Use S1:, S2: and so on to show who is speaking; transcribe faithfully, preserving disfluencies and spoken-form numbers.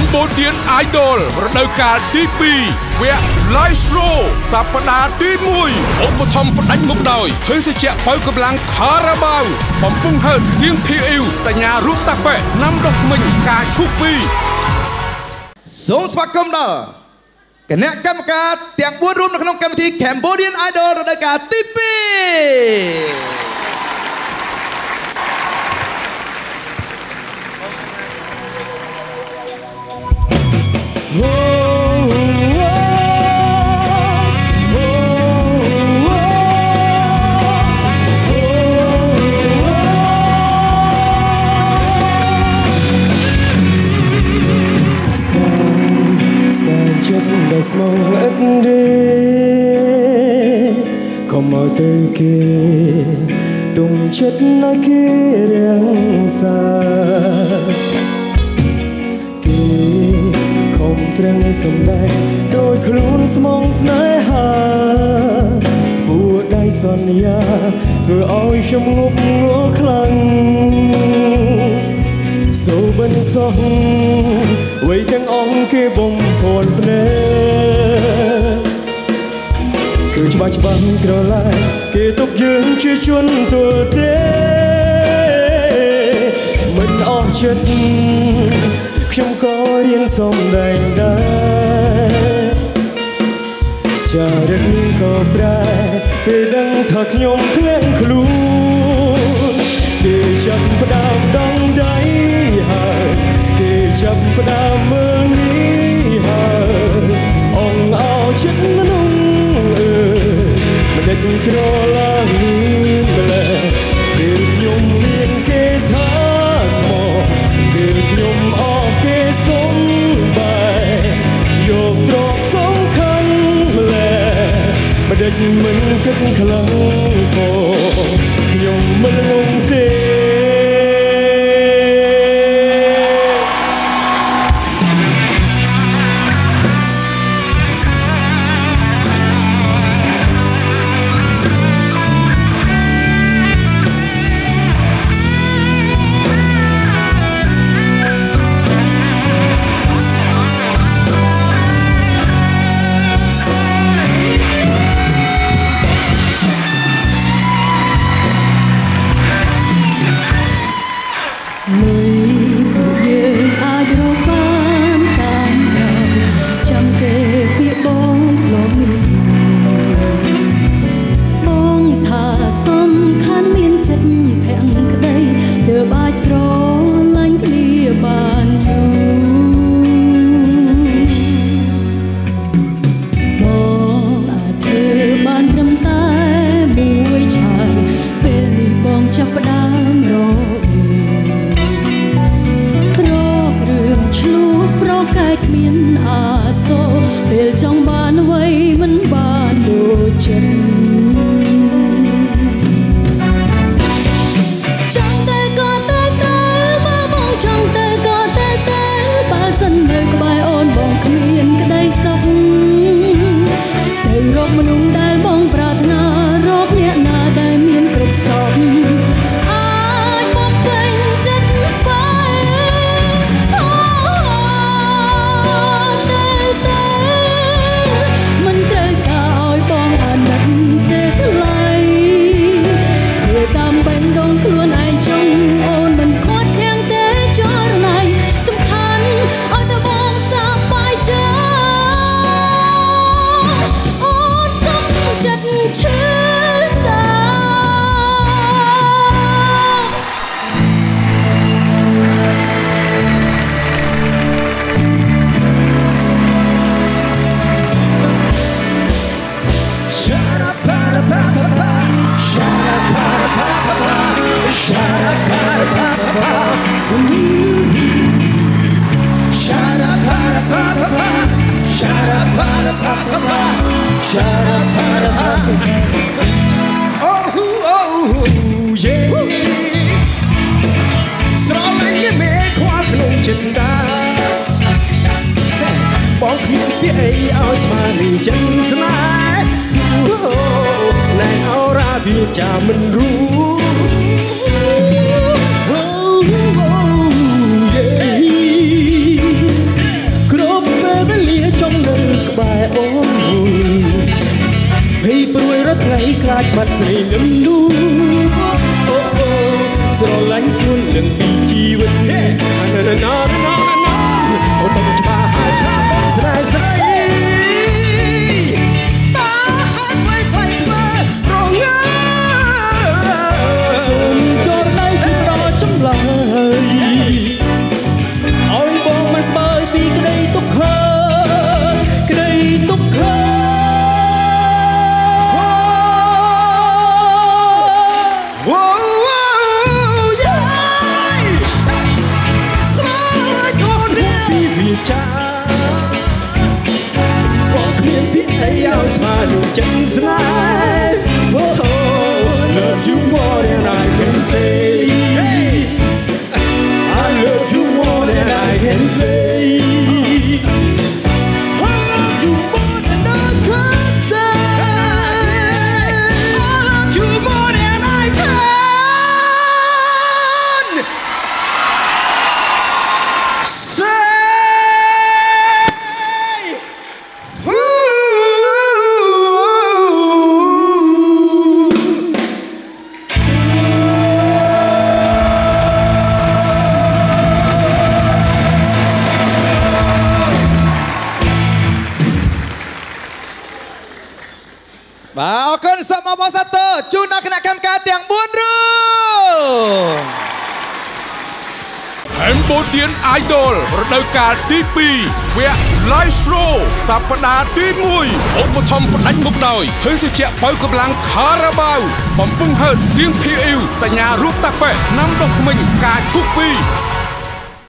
S1: Cambodian Idol រដូវកាលទីពីរវគ្គ Live Show សប្តាហ៍ទីមួយឧបត្ថម្ភផ្ដាច់មុខដោយភេសជ្ជៈបើកម្លាំង Carabao បំពង់ហឺតសៀង ភី អ៊ី សញ្ញារូបតាប៉ែណាំដុសមិញការឈូពី
S2: សូមស្វាគមន៍ដល់គណៈកម្មការទាំងបួនរួមនៅក្នុងកម្មវិធី Cambodian Idol រដូវកាលទីពីរដែលស្មោះឥតរេកុំឲ្យទៅគេទុំចិត្តឲ្យគេរាំងសាគេខំប្រឹងសំដែងដោយខ្លួនស្មងស្នេហាធ្វើដៃសន្យាធ្វើឲ្យខ្ញុំងប់ងល់ខ្លាំងសូបិនសោះវ័យទាំងអង្គគេបំផនភ្នែកគឺច្បាស់ច្បាស់ក្រឡាយគេទុកយើងជាជនទល់ទេមិនអស់ចិត្តខ្ញុំក៏រៀនសំដែងដែរចារឹកនេះក៏ប្រែពេលដឹងថាខ្ញុំធ្លាក់ខ្លួនគេចាប់ផ្ដើមដងដៃហើយគេចាប់ផ្ដើមមើលនេះហើយអងអោចិត្តមនុស្សអើយមិនដេញក្រឡាលឿនម្លេះពេលខ្ញុំមានគេថាស្មោះពេលខ្ញុំអស់គេសុំបែយកទ្រព្យសំខាន់ម្លេះមិនដេញមិនគិតខ្លាំងក៏ខ្ញុំមិនងងទេបងគ្មានពាក្យអីឲ្យស្មាននេះចិនស្នេហ៍ណែអរ៉ាវាចាមិនรู้ថ្ងៃខ្លាចបាត់ស្រីលឹមនូអូអូស្រឡាញ់ស្ងួននឹងពីជីវិតហេណាណាណាណាណាអូនមិនច្បាស់ហើយថាបងស្រីស្រីតាហាត់ໄວໄວធ្វើរងើសូមចូលដៃជួយរកចម្លើយឲ្យបងមិនស្បើយពីក្តីទុក្ខក្តីទុក្ខchân slide oh, love you more than I can say I love you more than I can say I love you more than I can say I love you more than I can say
S3: បាទអរគុណសូមអបអរសាទរជូនដល់គណៈកម្មការទាំងបួនរូប
S1: Cambodian Idol រដូវកាលទីពីរវគ្គ Live Show សប្តាហ៍ទីមួយឧបត្ថម្ភផ្ដាច់មុខដោយភេសជ្ជៈបើកម្លាំង Carabao បំពង់ហឺតសៀង ភី អ៊ីវ សញ្ញារូបតាប៉ែណាំដុសធ្មេញការឈូកពីរ